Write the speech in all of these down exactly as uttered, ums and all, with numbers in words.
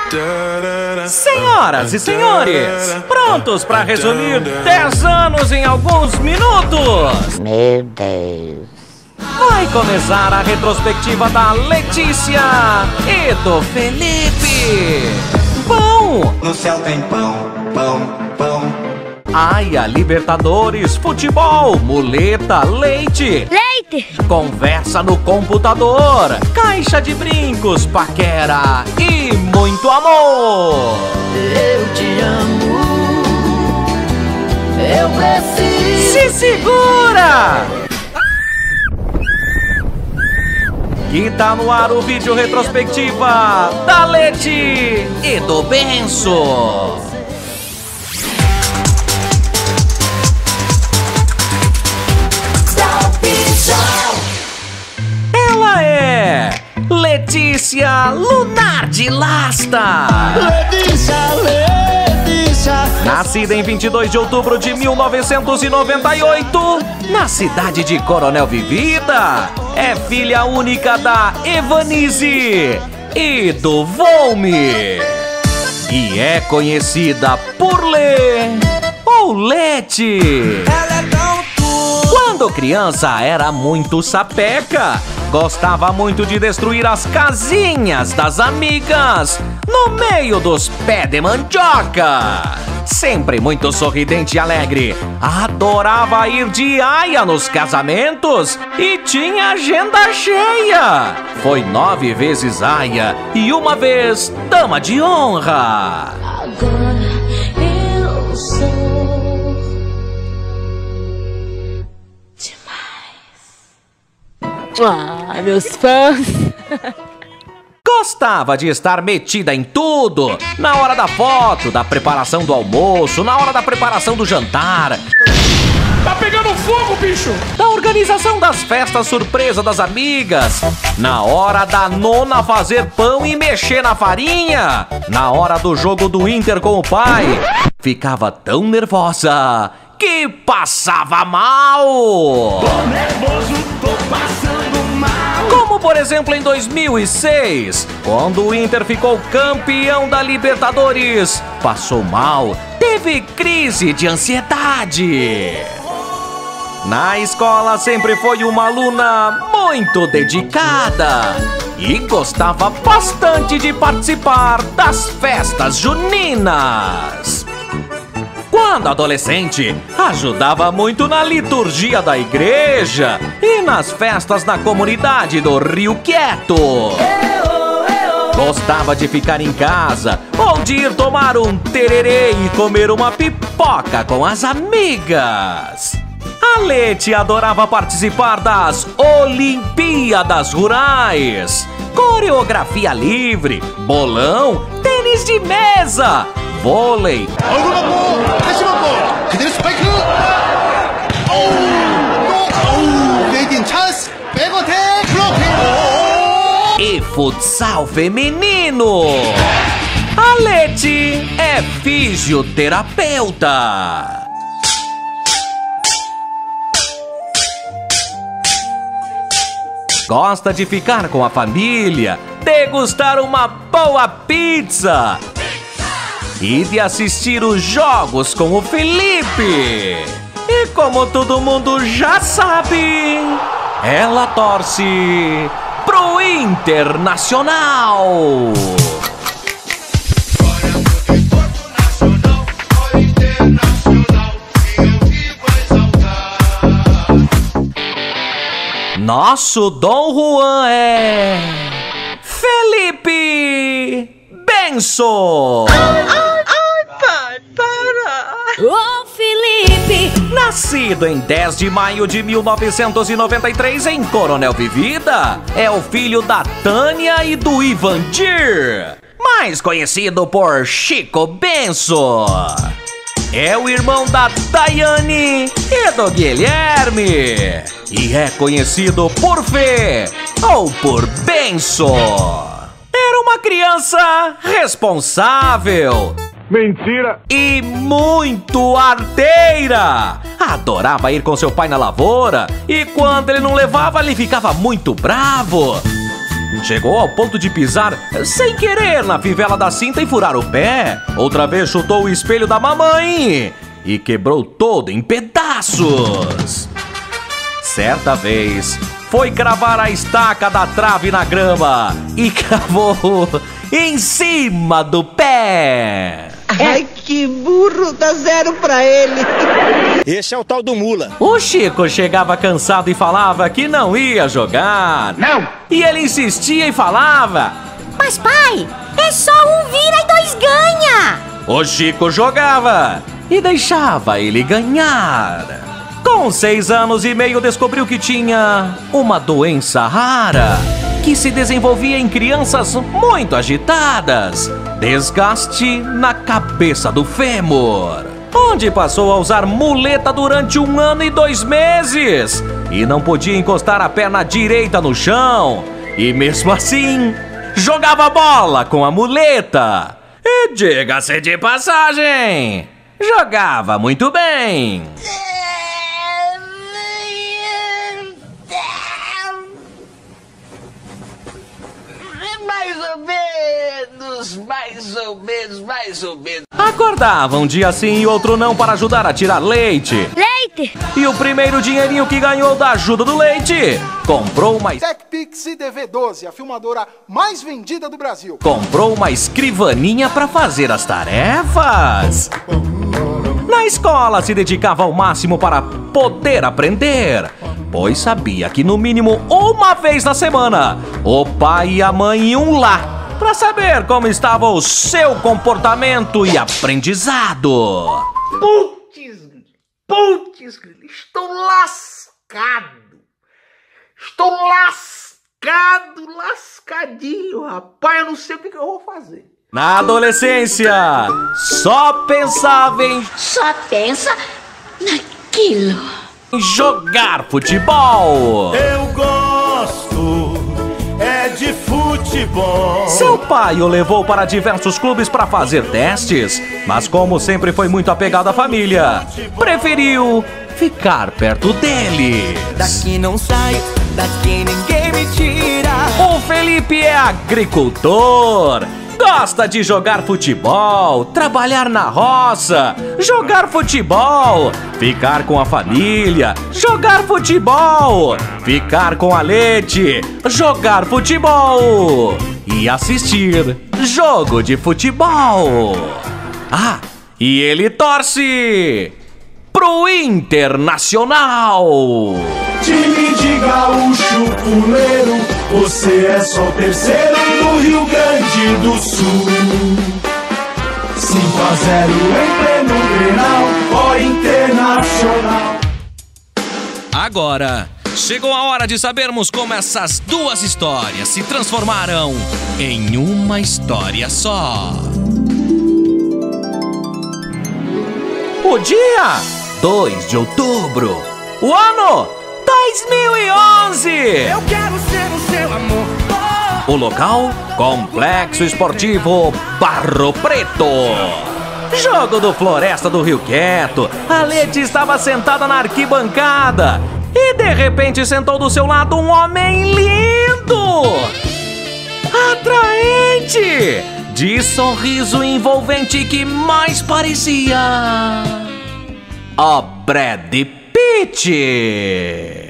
Senhoras e senhores, prontos para resumir dez anos em alguns minutos? Meu Deus. Vai começar a retrospectiva da Letícia e do Felipe. Pão! No céu tem pão, pão, pão. Aia, Libertadores, futebol, muleta, leite. Leite! Conversa no computador, caixa de brincos, paquera e muito amor. Eu te amo, eu preciso. Se segura! Que tá no ar o vídeo retrospectiva da Leti e do Benço. Ela é Letícia Lunar de Lasta. Letícia, Letícia. Nascida em vinte e dois de outubro de mil novecentos e noventa e oito, na cidade de Coronel Vivida. É filha única da Evanise e do Volme. E é conhecida por Lê ou Leti. Ela é tão tudo. Quando criança era muito sapeca. Gostava muito de destruir as casinhas das amigas no meio dos pés de mandioca. Sempre muito sorridente e alegre. Adorava ir de aia nos casamentos e tinha agenda cheia. Foi nove vezes aia e uma vez dama de honra. Agora eu sou demais. Ah, meus fãs. Gostava de estar metida em tudo. Na hora da foto, da preparação do almoço, na hora da preparação do jantar. Tá pegando fogo, bicho! Da organização das festas surpresa das amigas. Na hora da nona fazer pão e mexer na farinha. Na hora do jogo do Inter com o pai. Ficava tão nervosa que passava mal. Tô nervoso, tô passando mal. Como, por exemplo, em dois mil e seis, quando o Inter ficou campeão da Libertadores. Passou mal, teve crise de ansiedade. Na escola sempre foi uma aluna muito dedicada e gostava bastante de participar das festas juninas. Quando adolescente, ajudava muito na liturgia da igreja e nas festas da comunidade do Rio Quieto. Gostava de ficar em casa ou de ir tomar um tererê e comer uma pipoca com as amigas. A Leti adorava participar das Olimpíadas Rurais, coreografia livre, bolão, tênis de mesa, vôlei e futsal feminino. A Leti é fisioterapeuta. Gosta de ficar com a família, degustar uma boa pizza e de assistir os jogos com o Felipe. E como todo mundo já sabe, ela torce pro Internacional. Nosso Dom Juan é Felipe Benço. Ai, pai, para. Ô, Felipe. Nascido em dez de maio de mil novecentos e noventa e três em Coronel Vivida, é o filho da Tânia e do Ivandir, mais conhecido por Chico Benço. É o irmão da Daiane e do Guilherme. E é conhecido por Fê ou por Benço. Era uma criança responsável. Mentira! E muito arteira. Adorava ir com seu pai na lavoura. E quando ele não levava, ele ficava muito bravo. Chegou ao ponto de pisar sem querer na fivela da cinta e furar o pé. Outra vez chutou o espelho da mamãe e quebrou todo em pedaços. Certa vez, foi cravar a estaca da trave na grama e cravou em cima do pé. Ai, que burro, dá zero pra ele. Esse é o tal do mula. O Chico chegava cansado e falava que não ia jogar. Não! E ele insistia e falava: Mas pai, é só um vira e dois ganha. O Chico jogava e deixava ele ganhar. Com seis anos e meio descobriu que tinha uma doença rara que se desenvolvia em crianças muito agitadas. Desgaste na cabeça do fêmur, onde passou a usar muleta durante um ano e dois meses e não podia encostar a perna direita no chão. E mesmo assim, jogava bola com a muleta. E diga-se de passagem, jogava muito bem. Mais ou menos, mais ou menos, mais ou menos. Acordava um dia sim e outro não para ajudar a tirar leite. Leite! E o primeiro dinheirinho que ganhou da ajuda do leite, comprou uma... TechPix I D V doze, a filmadora mais vendida do Brasil. Comprou uma escrivaninha para fazer as tarefas. Na escola se dedicava ao máximo para poder aprender, pois sabia que no mínimo uma vez na semana o pai e a mãe iam lá para saber como estava o seu comportamento e aprendizado. Putz, putz, estou lascado. Estou lascado, lascadinho, rapaz. Eu não sei o que, que eu vou fazer. Na adolescência, só pensava em... Só pensa naquilo. jogar futebol. Eu gosto é de futebol. Seu pai o levou para diversos clubes para fazer testes, mas como sempre foi muito apegado à família, preferiu ficar perto deles. Daqui não saio, daqui ninguém me tira. O Felipe é agricultor. Gosta de jogar futebol, trabalhar na roça, jogar futebol, ficar com a família, jogar futebol, ficar com a Leti, jogar futebol e assistir jogo de futebol. Ah, e ele torce pro Internacional. Time de gaúcho puleiro, você é só o terceiro do Rio Grande do Sul. cinco a zero em pleno Grenal, ó Internacional. Agora, chegou a hora de sabermos como essas duas histórias se transformaram em uma história só. O dia dois de outubro, o ano dois mil e onze. Eu quero ser o seu amor. O local, Complexo Esportivo Barro Preto. Jogo do Floresta do Rio Quieto. A Leti estava sentada na arquibancada e de repente sentou do seu lado um homem lindo, atraente, de sorriso envolvente que mais parecia o Brad Pitt.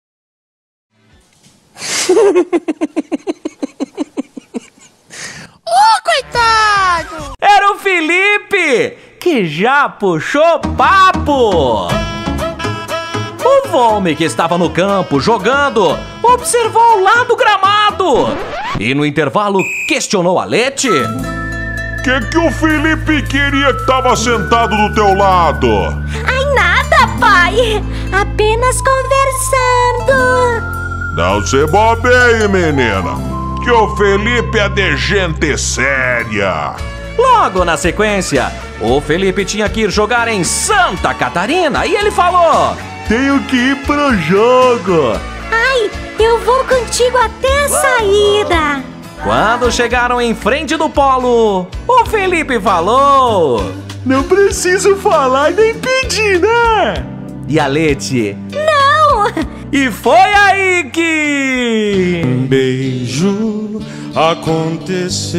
Oh, coitado! Era o Felipe, que já puxou papo. O Volme, que estava no campo jogando, observou ao lado do gramado e no intervalo questionou a Leti. Que que o Felipe queria que tava sentado do teu lado? Ai, nada, pai! Apenas conversando. Não se bobeie, menina, que o Felipe é de gente séria. Logo na sequência, o Felipe tinha que ir jogar em Santa Catarina e ele falou: tenho que ir pro jogo. Ai, eu vou contigo até a saída. Quando chegaram em frente do polo, o Felipe falou: não preciso falar nem pedir, né? E a Leti: não! E foi aí que... Um beijo aconteceu.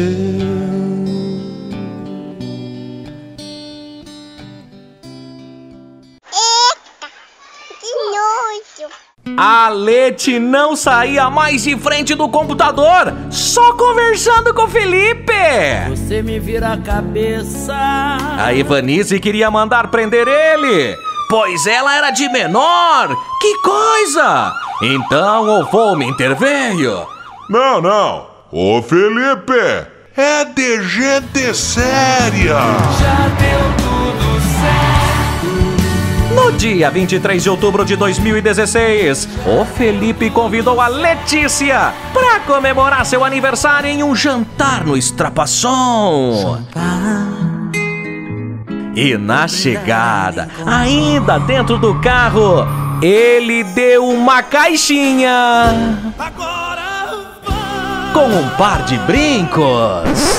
Eita, que nojo. A Leti não saía mais de frente do computador, só conversando com o Felipe. Você me vira a cabeça. A Ivanise queria mandar prender ele, pois ela era de menor. Que coisa! Então o Volme interveio. Não, não. Ô Felipe, é de gente séria. Já deu tudo certo. No dia vinte e três de outubro de dois mil e dezesseis, o Felipe convidou a Letícia para comemorar seu aniversário em um jantar no Extrapação. E na chegada, ainda dentro do carro, ele deu uma caixinha com um par de brincos.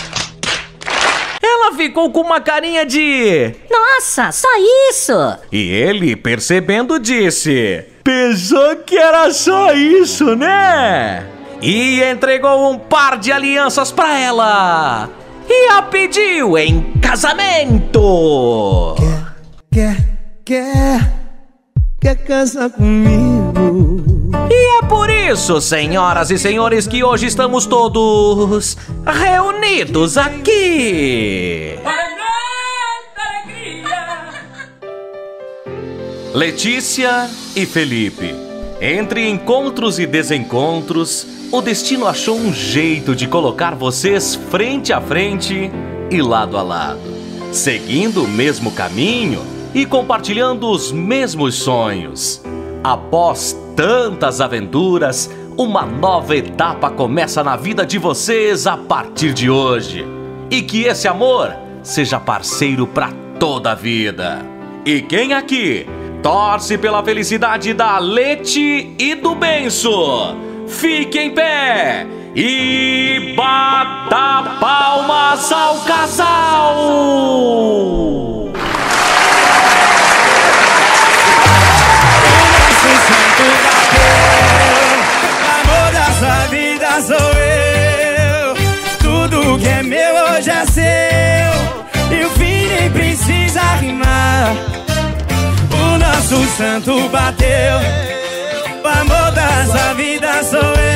Ela ficou com uma carinha de... Nossa, só isso? E ele, percebendo, disse... Pensou que era só isso, né? E entregou um par de alianças pra ela. E a pediu em casamento. Quer, quer, quer casar comigo? E é por isso, senhoras e senhores, que hoje estamos todos reunidos aqui. Letícia e Felipe. Entre encontros e desencontros, o destino achou um jeito de colocar vocês frente a frente e lado a lado, seguindo o mesmo caminho e compartilhando os mesmos sonhos. Após tantas aventuras, uma nova etapa começa na vida de vocês a partir de hoje. E que esse amor seja parceiro para toda a vida. E quem aqui torce pela felicidade da Leti e do Benço? Fique em pé e bata palmas ao casal! Amor da sua vida sou eu. Tudo que é meu hoje é seu. E o fim nem precisa rimar. O nosso santo bateu. O amor da sua vida sou eu.